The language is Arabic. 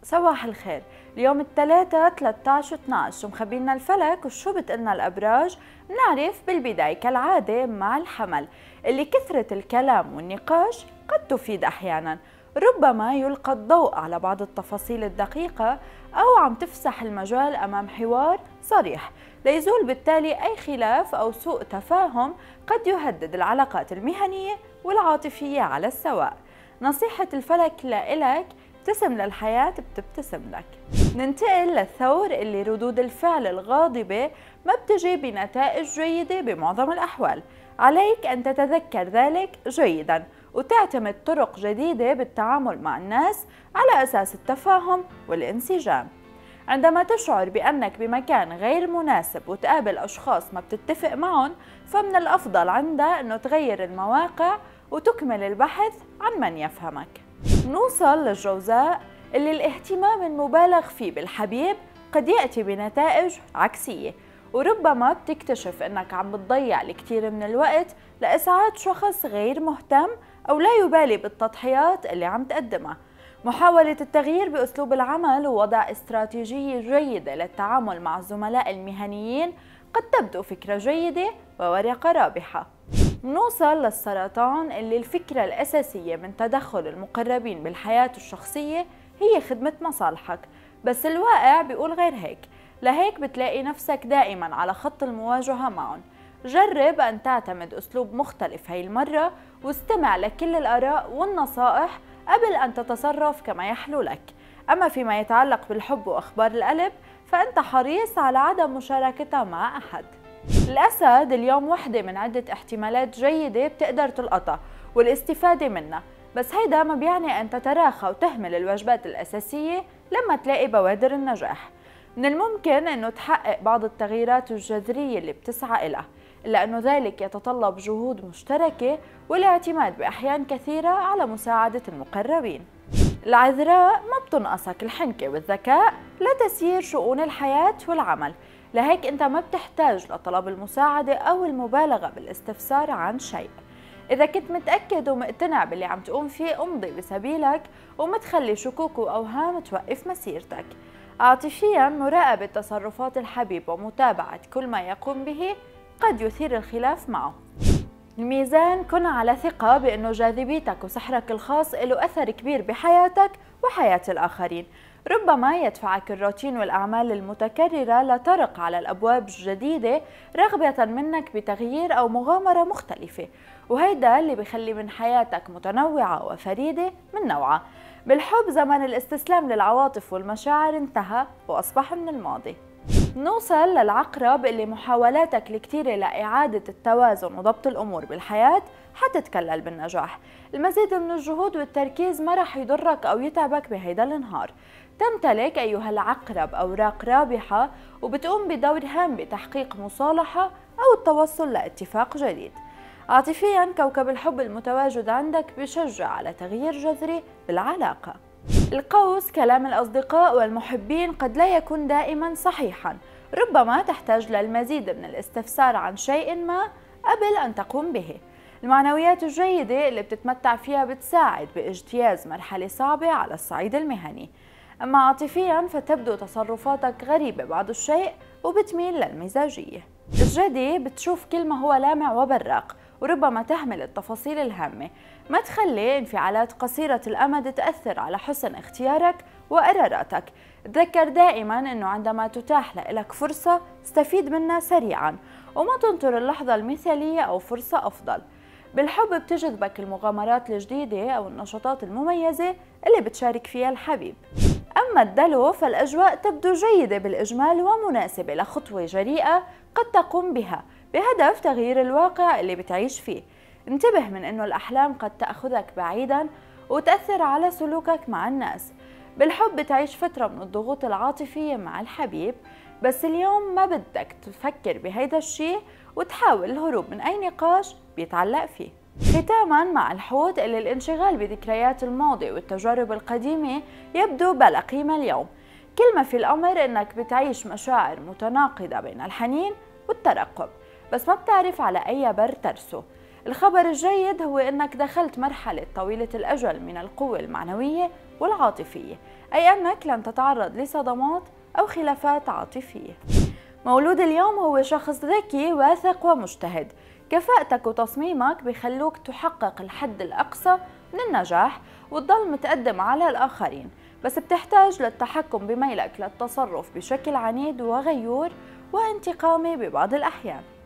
صباح الخير. اليوم الثلاثاء 13/12 مخبينا الفلك وشو بتقلنا الأبراج. بنعرف بالبداية كالعادة مع الحمل اللي كثرة الكلام والنقاش قد تفيد أحيانا، ربما يلقى الضوء على بعض التفاصيل الدقيقة أو عم تفسح المجال أمام حوار صريح ليزول بالتالي أي خلاف أو سوء تفاهم قد يهدد العلاقات المهنية والعاطفية على السواء. نصيحة الفلك لإلك: ابتسم للحياة بتبتسم لك. ننتقل للثور اللي ردود الفعل الغاضبة ما بتجي بنتائج جيدة بمعظم الأحوال. عليك أن تتذكر ذلك جيدا وتعتمد طرق جديدة بالتعامل مع الناس على أساس التفاهم والانسجام. عندما تشعر بأنك بمكان غير مناسب وتقابل أشخاص ما بتتفق معهم، فمن الأفضل عندها أنه تغير المواقع وتكمل البحث عن من يفهمك. نوصل للجوزاء اللي الاهتمام المبالغ فيه بالحبيب قد يأتي بنتائج عكسية، وربما بتكتشف أنك عم بتضيع الكثير من الوقت لإسعاد شخص غير مهتم أو لا يبالي بالتضحيات اللي عم تقدمها. محاولة التغيير بأسلوب العمل ووضع استراتيجية جيدة للتعامل مع الزملاء المهنيين قد تبدو فكرة جيدة وورقة رابحة. نوصل للسرطان اللي الفكرة الأساسية من تدخل المقربين بالحياة الشخصية هي خدمة مصالحك، بس الواقع بيقول غير هيك، لهيك بتلاقي نفسك دائما على خط المواجهة معهم. جرب أن تعتمد أسلوب مختلف هاي المرة واستمع لكل الآراء والنصائح قبل أن تتصرف كما يحلو لك. أما فيما يتعلق بالحب وأخبار القلب فأنت حريص على عدم مشاركتها مع أحد. الأسد اليوم وحدة من عدة احتمالات جيدة بتقدر تلقطها والاستفادة منها، بس هيدا ما بيعني أن تتراخى وتهمل الواجبات الأساسية لما تلاقي بوادر النجاح. من الممكن أنه تحقق بعض التغييرات الجذرية اللي بتسعى إلها، إلا أنه ذلك يتطلب جهود مشتركة والاعتماد بأحيان كثيرة على مساعدة المقربين. العذراء ما بتنقصك الحنكة والذكاء لتسيير شؤون الحياة والعمل، لهيك أنت ما بتحتاج لطلب المساعدة أو المبالغة بالاستفسار عن شيء. إذا كنت متأكد ومقتنع باللي عم تقوم فيه امضي بسبيلك وما تخلي شكوك وأوهام توقف مسيرتك. عاطفياً مراقبة تصرفات الحبيب ومتابعة كل ما يقوم به قد يثير الخلاف معه. الميزان: كن على ثقة بأنه جاذبيتك وسحرك الخاص له أثر كبير بحياتك وحياة الآخرين. ربما يدفعك الروتين والأعمال المتكررة لترق على الأبواب الجديدة رغبة منك بتغيير أو مغامرة مختلفة، وهيدا اللي بيخلي من حياتك متنوعة وفريدة من نوعها. بالحب زمن الاستسلام للعواطف والمشاعر انتهى وأصبح من الماضي. نوصل للعقرب اللي محاولاتك الكثيرة لإعادة التوازن وضبط الأمور بالحياة حتتكلل بالنجاح. المزيد من الجهود والتركيز ما رح يضرك أو يتعبك بهيدا النهار. تمتلك أيها العقرب أوراق رابحة وبتقوم بدور هام بتحقيق مصالحة أو التوصل لاتفاق جديد. عاطفياً كوكب الحب المتواجد عندك بشجع على تغيير جذري بالعلاقة. القوس: كلام الأصدقاء والمحبين قد لا يكون دائما صحيحا، ربما تحتاج للمزيد من الاستفسار عن شيء ما قبل أن تقوم به. المعنويات الجيدة اللي بتتمتع فيها بتساعد باجتياز مرحلة صعبة على الصعيد المهني. أما عاطفيا فتبدو تصرفاتك غريبة بعض الشيء وبتميل للمزاجية. الجدي: بتشوف كل ما هو لامع وبراق وربما تهمل التفاصيل الهامة. ما تخلي انفعالات قصيرة الأمد تأثر على حسن اختيارك وقراراتك. تذكر دائما أنه عندما تتاح لك فرصة استفيد منها سريعا وما تنطر اللحظة المثالية أو فرصة أفضل. بالحب بتجذبك المغامرات الجديدة أو النشاطات المميزة اللي بتشارك فيها الحبيب. أما الدلو فالأجواء تبدو جيدة بالإجمال ومناسبة لخطوة جريئة قد تقوم بها بهدف تغيير الواقع اللي بتعيش فيه. انتبه من أنه الأحلام قد تأخذك بعيدا وتأثر على سلوكك مع الناس. بالحب بتعيش فترة من الضغوط العاطفية مع الحبيب، بس اليوم ما بدك تفكر بهيدا الشيء وتحاول الهروب من أي نقاش بيتعلق فيه. ختاما مع الحوت اللي الانشغال بذكريات الماضي والتجارب القديمة يبدو بلا قيمة اليوم. كل ما في الأمر أنك بتعيش مشاعر متناقضة بين الحنين والترقب، بس ما بتعرف على أي بر ترسو. الخبر الجيد هو أنك دخلت مرحلة طويلة الأجل من القوة المعنوية والعاطفية، أي أنك لن تتعرض لصدمات أو خلافات عاطفية. مولود اليوم هو شخص ذكي واثق ومجتهد، كفاءتك وتصميمك بيخلوك تحقق الحد الأقصى من النجاح وتضل متقدم على الآخرين، بس بتحتاج للتحكم بميلك للتصرف بشكل عنيد وغيور وانتقامي ببعض الأحيان.